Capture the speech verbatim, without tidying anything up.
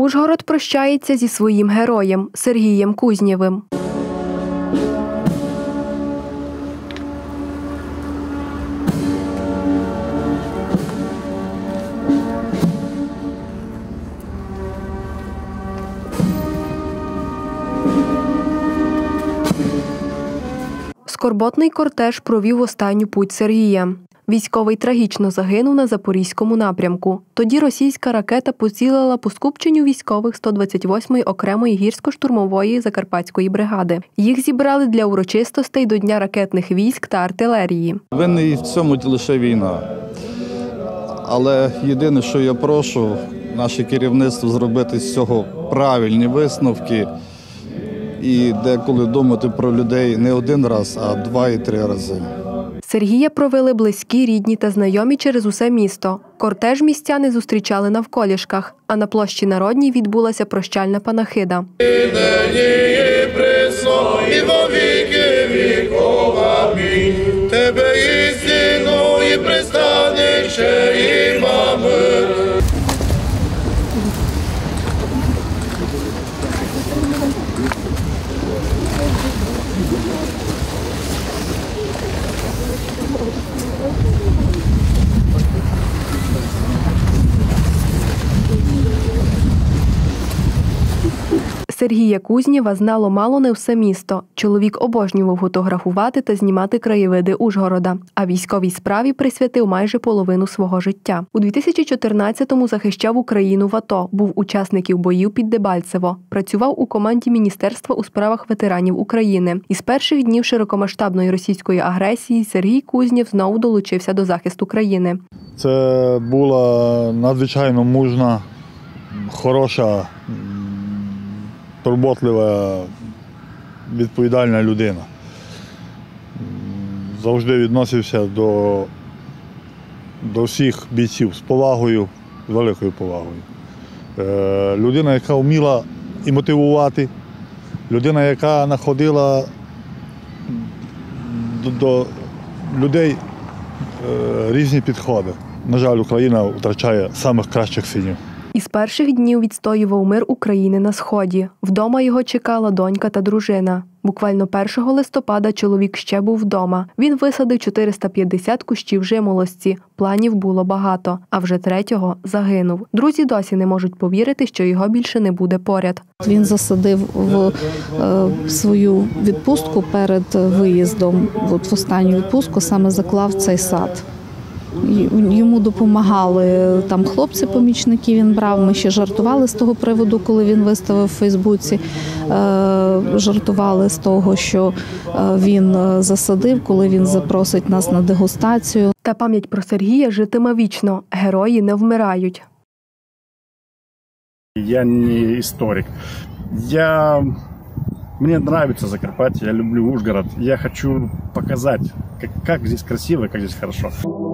Ужгород прощається зі своїм героєм Сергієм Кузнєвим. Скорботний кортеж провів останню путь Сергія. Військовий трагічно загинув на Запорізькому напрямку. Тоді російська ракета поцілила по скупченню військових сто двадцять восьмої окремої гірсько-штурмової Закарпатської бригади. Їх зібрали для урочистостей до Дня ракетних військ та артилерії. Винний в цьому лише війна. Але єдине, що я прошу наше керівництво зробити з цього правильні висновки і деколи думати про людей не один раз, а два і три рази. Сергія провели близькі, рідні та знайомі через усе місто. Кортеж містяни зустрічали на вколішках, а на площі Народній відбулася прощальна панахида. Тебе істину і пристанище і мами. Сергія Кузнєва знало мало не все місто. Чоловік обожнював фотографувати та знімати краєвиди Ужгорода, а військовій справі присвятив майже половину свого життя. У дві тисячі чотирнадцятому захищав Україну в АТО, був учасників боїв під Дебальцево, працював у команді Міністерства у справах ветеранів України. Із перших днів широкомасштабної російської агресії Сергій Кузнєв знову долучився до захисту країни. Це була надзвичайно мужна, хороша, турботлива, відповідальна людина. Завжди відносився до, до всіх бійців з повагою, з великою повагою. Е, людина, яка вміла і мотивувати, людина, яка знаходила до, до людей е, різні підходи. На жаль, Україна втрачає самих кращих синів. Із перших днів відстоював мир України на Сході. Вдома його чекала донька та дружина. Буквально першого листопада чоловік ще був вдома. Він висадив чотириста п'ятдесят кущів жимолості. Планів було багато, а вже третього загинув. Друзі досі не можуть повірити, що його більше не буде поряд. Він засадив в е, свою відпустку перед виїздом, от в останню відпустку саме заклав цей сад. Йому допомагали там хлопці-помічники, він брав. Ми ще жартували з того приводу, коли він виставив у Фейсбуці. Жартували з того, що він засадив, коли він запросить нас на дегустацію. Та пам'ять про Сергія житиме вічно. Герої не вмирають. Я не історик. Я... Мне нравится Закарпатье, я люблю Ужгород. Я хочу показать, как, как здесь красиво, как здесь хорошо.